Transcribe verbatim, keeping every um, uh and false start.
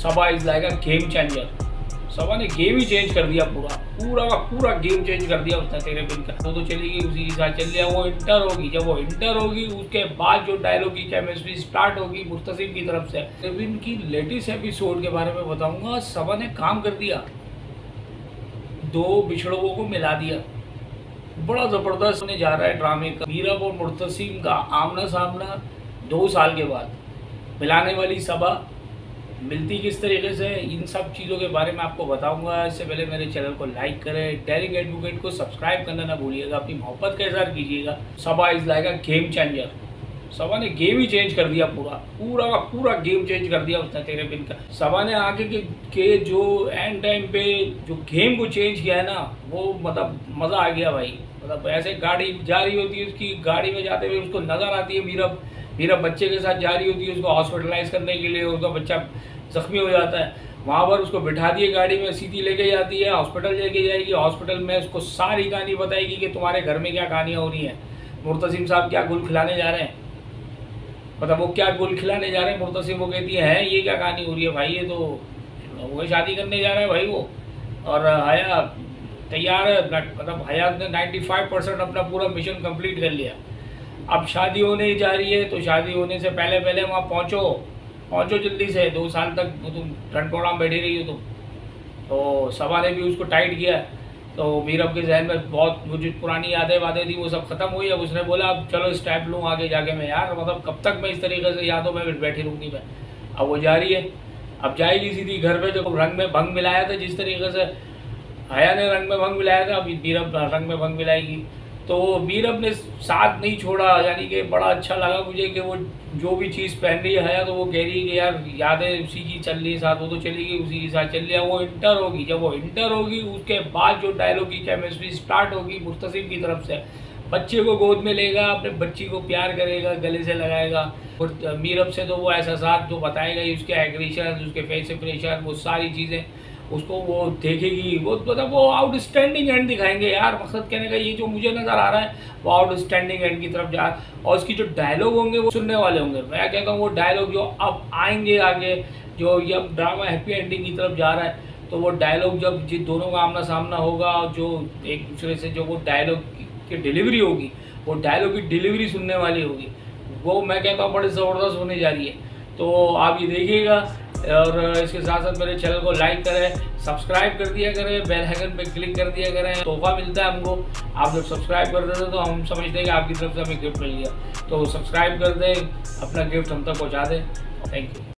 Saba is like a game changer. Saba ने game ही change कर दिया, पूरा पूरा का पूरा गेम चेंज कर दिया उसने। तेरे बिन का वो तो चलेगी उसी के साथ चल लिया। वो इंटर होगी, जब वो इंटर होगी उसके बाद जो डायलॉग की केमिस्ट्री स्टार्ट होगी मुर्तसिम की तरफ से। तेरे की लेटेस्ट एपिसोड के बारे में बताऊंगा। सबा ने काम कर दिया, दो बिछड़ों को मिला दिया। बड़ा ज़बरदस्त होने जा रहा है ड्रामे का। मीरब और मुर्तसिम का आमना सामना दो साल के बाद। मिलाने वाली सबा मिलती किस तरीके से, इन सब चीज़ों के बारे में आपको बताऊंगा। इससे पहले मेरे चैनल को लाइक करें, डेयरिंग एडवोकेट को सब्सक्राइब करना ना भूलिएगा, अपनी मोहब्बत का इज़हार कीजिएगा। Saba is like a game changer. Saba ने गेम ही चेंज कर दिया, पूरा पूरा का पूरा गेम चेंज कर दिया उसने। तेरे बिन का सबा ने आगे के, के जो एंड टाइम पे जो गेम को चेंज किया है ना, वो मतलब मज़ा आ गया भाई। मतलब ऐसे गाड़ी जा रही होती है, उसकी गाड़ी में जाते हुए उसको नज़र आती है मीरब मीरब बच्चे के साथ जा रही होती है उसको हॉस्पिटलाइज करने के लिए। उसका बच्चा जख्मी हो जाता है, वहाँ पर उसको बिठा दिए गाड़ी में, सीधी लेके जाती है हॉस्पिटल लेके जाएगी। हॉस्पिटल में उसको सारी कहानी बताएगी कि तुम्हारे घर में क्या कहानियाँ हो रही हैं, मुर्तसिम साहब क्या गुल खिलाने जा रहे हैं, मतलब वो क्या गुल खिलाने जा रहे हैं मुर्तसिम। वो कहती है ये क्या कहानी हो रही है भाई, ये तो वो शादी करने जा रहा है भाई वो। और हया तैयार है, मतलब हयात ने नाइन्टी फाइव परसेंट अपना पूरा मिशन कंप्लीट कर लिया। अब शादी होने ही जा रही है, तो शादी होने से पहले पहले वहाँ पहुँचो पहुँचो जल्दी से। दो साल तक तुम रनटोड़ा में बैठी रही हो तुम। तो सबा ने भी उसको टाइट किया। तो मीरब के जहन में बहुत मुझे पुरानी यादें वादें थी, वो सब खत्म हुई। अब उसने बोला अब चलो स्टेप लूँ आगे जाके मैं, यार मतलब कब तक मैं इस तरीके से यादों में बैठी रहूँगी मैं। अब वो जा रही है, अब जाएगी सीधी घर पे। जो रंग में भंग मिलाया था, जिस तरीके से हया ने रंग में भंग मिलाया था, अभी मीरब रंग में भंग मिलाएगी। तो मीरब ने साथ नहीं छोड़ा, यानी कि बड़ा अच्छा लगा मुझे कि वो जो भी चीज़ पहन रही है हया, तो वो कह रही है कि यार यादें उसी की चल रही है साथ, वो तो चलेगी उसी के साथ चल लिया। वो इंटर होगी, जब वो इंटर होगी उसके बाद जो डायलॉग की केमिस्ट्री स्टार्ट होगी मुर्तसिम की तरफ से। बच्चे को गोद में लेगा, अपने बच्ची को प्यार करेगा, गले से लगाएगा। और मीरब से तो वो ऐसा साथ जो बताएगा ही, उसके एग्रेशन, उसके फेस एक्सप्रेशन, वो सारी चीज़ें उसको वो देखेगी। वो मतलब वो आउटस्टैंडिंग एंड दिखाएंगे यार। मकसद कहने का ये जो मुझे नज़र आ रहा है वो आउटस्टैंडिंग एंड की तरफ जा, और उसकी जो डायलॉग होंगे वो सुनने वाले होंगे। मैं कहता हूँ वो डायलॉग जो अब आएंगे आगे, जो ये ड्रामा हैप्पी एंडिंग की तरफ जा रहा है, तो वो डायलॉग जब जिन दोनों का आमना सामना होगा, जो एक दूसरे से जो वो डायलॉग की डिलीवरी होगी, वो डायलॉग की डिलीवरी सुनने वाली होगी, वो मैं कहता हूँ बड़ी ज़बरदस्त होने जा रही है। तो आप ये देखिएगा, और इसके साथ साथ मेरे चैनल को लाइक करें, सब्सक्राइब कर दिया करें, बेल आइकन पे क्लिक कर दिया करें। तोहफा मिलता है हमको, आप जब सब्सक्राइब कर देते तो हम समझते हैं कि आपकी तरफ से हमें गिफ्ट मिल गया। तो सब्सक्राइब कर दें, अपना गिफ्ट हम तक पहुँचा दें। Thank you.